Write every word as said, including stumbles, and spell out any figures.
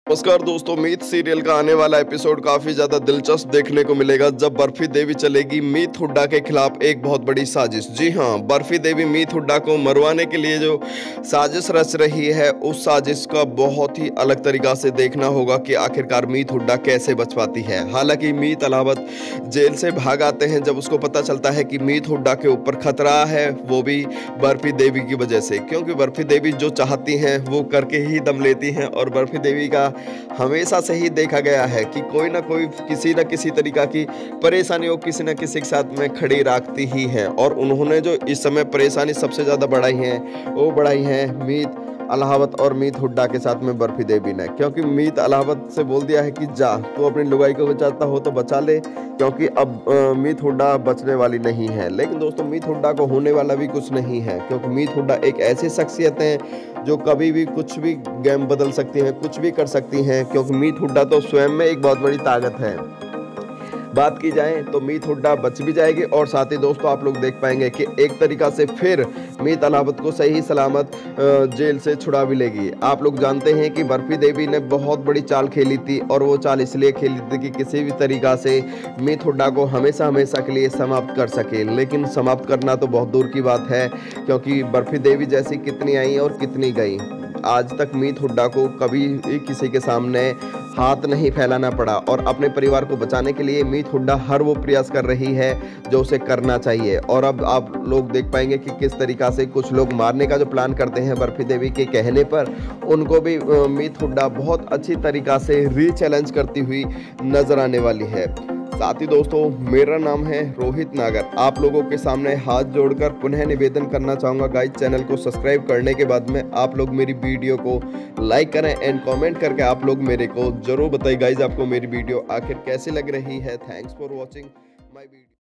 नमस्कार दोस्तों, मीत सीरियल का आने वाला एपिसोड काफी ज्यादा दिलचस्प देखने को मिलेगा जब बर्फी देवी चलेगी मीत हुड्डा के खिलाफ एक बहुत बड़ी साजिश। जी हां, बर्फी देवी मीत हुड्डा को मरवाने के लिए जो साजिश रच रही है, उस साजिश का बहुत ही अलग तरीका से देखना होगा कि आखिरकार मीत हुड्डा कैसे बच पाती है। हालांकि मीत अलावत जेल से भाग आते हैं जब उसको पता चलता है कि मीत हुड्डा के ऊपर खतरा है, वो भी बर्फी देवी की वजह से, क्योंकि बर्फी देवी जो चाहती हैं वो करके ही दम लेती हैं। और बर्फी देवी का हमेशा से ही देखा गया है कि कोई ना कोई किसी न किसी तरीका की परेशानी वो किसी न किसी के साथ में खड़ी रखती ही है। और उन्होंने जो इस समय परेशानी सबसे ज़्यादा बढ़ाई है वो बढ़ाई है मीत अलाहावत और मीत हुड्डा के साथ में बर्फी देवी ने, क्योंकि मीत अलाहावत से बोल दिया है कि जा तू अपनी लुगाई को बचाता हो तो बचा ले, क्योंकि अब आ, मीत हुड्डा बचने वाली नहीं है। लेकिन दोस्तों, मीत हुड्डा को होने वाला भी कुछ नहीं है, क्योंकि मीत हुड्डा एक ऐसी शख्सियत है जो कभी भी कुछ भी गेम बदल सकती हैं, कुछ भी कर सकती हैं, क्योंकि मीत हुड्डा तो स्वयं में एक बहुत बड़ी ताकत है। बात की जाए तो मीत हुड्डा बच भी जाएगी और साथ ही दोस्तों आप लोग देख पाएंगे कि एक तरीका से फिर मीत अलावत को सही सलामत जेल से छुड़ा भी लेगी। आप लोग जानते हैं कि बर्फी देवी ने बहुत बड़ी चाल खेली थी, और वो चाल इसलिए खेली थी कि किसी भी तरीका से मीत हुड्डा को हमेशा हमेशा के लिए समाप्त कर सके। लेकिन समाप्त करना तो बहुत दूर की बात है, क्योंकि बर्फी देवी जैसी कितनी आई और कितनी गई। आज तक मीत हुड्डा को कभी भी किसी के सामने हाथ नहीं फैलाना पड़ा, और अपने परिवार को बचाने के लिए मीत हुड्डा हर वो प्रयास कर रही है जो उसे करना चाहिए। और अब आप लोग देख पाएंगे कि किस तरीका से कुछ लोग मारने का जो प्लान करते हैं बर्फी देवी के कहने पर, उनको भी मीत हुड्डा बहुत अच्छी तरीका से री चैलेंज करती हुई नजर आने वाली है। साथ ही दोस्तों, मेरा नाम है रोहित नागर। आप लोगों के सामने हाथ जोड़कर पुनः निवेदन करना चाहूँगा गाइस, चैनल को सब्सक्राइब करने के बाद में आप लोग मेरी वीडियो को लाइक करें एंड कमेंट करके आप लोग मेरे को जरूर बताइए गाइस आपको मेरी वीडियो आखिर कैसी लग रही है। Thanks for watching my video.